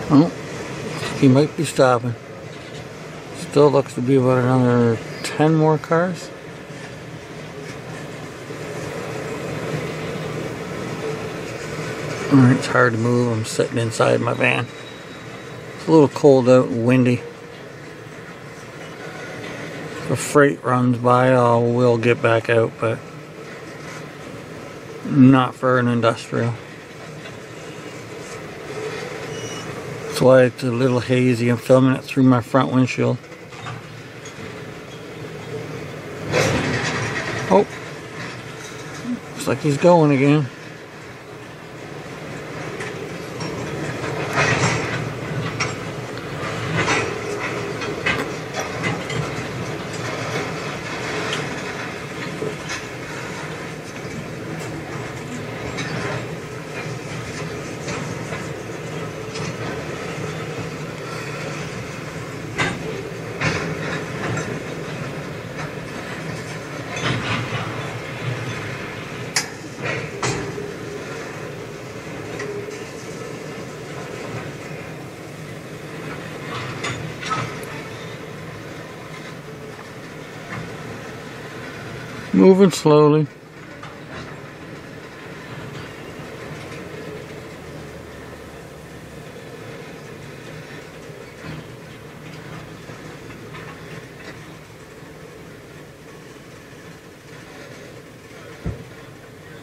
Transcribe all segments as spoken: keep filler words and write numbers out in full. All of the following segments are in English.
Oh, he might be stopping. Still looks to be about another ten more cars. Alright, it's hard to move. I'm sitting inside my van. It's a little cold out and windy. If a freight runs by, I will get back out, but not for an industrial. That's why it's a little hazy. I'm filming it through my front windshield. Oh, looks like he's going again. Moving slowly.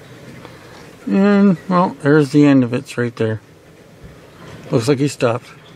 And, well, there's the end of it. It's right there. Looks like he stopped.